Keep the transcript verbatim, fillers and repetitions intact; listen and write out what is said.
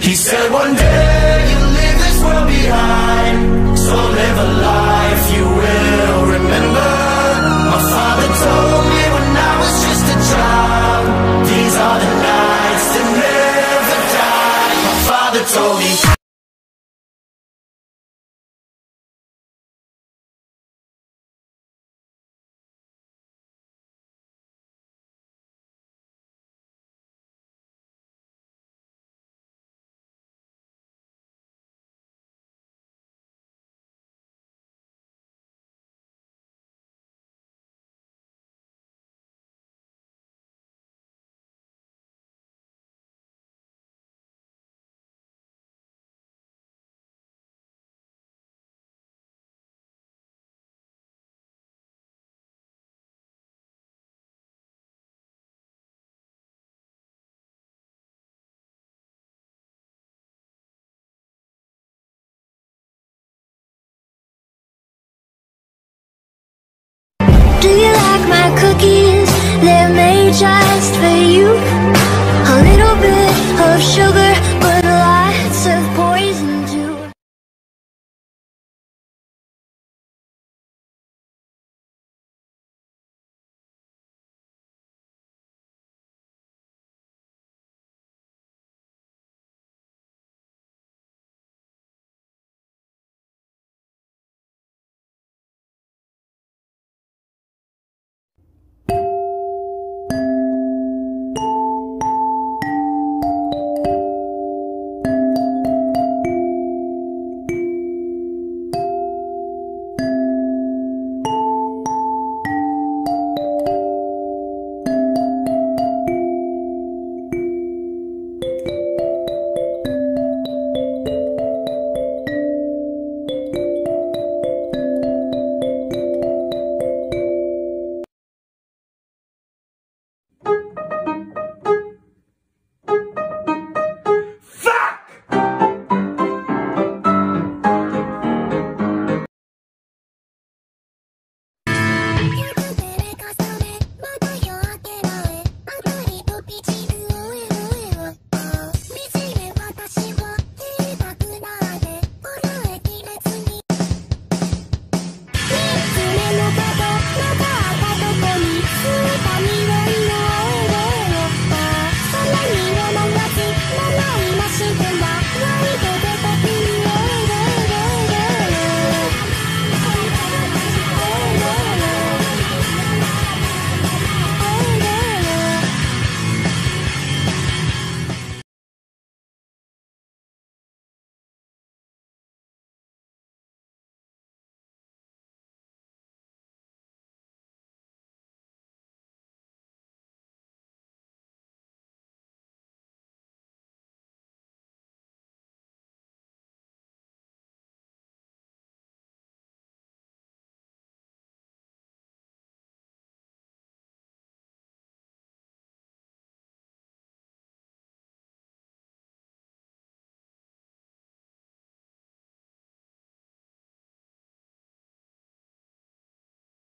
He said one day you'll leave this world behind, so live a life you will remember. My father told me when I was just a child, these are the nights that never die. My father told me. Do you like my cookies? They're made just for you. A little bit of sugar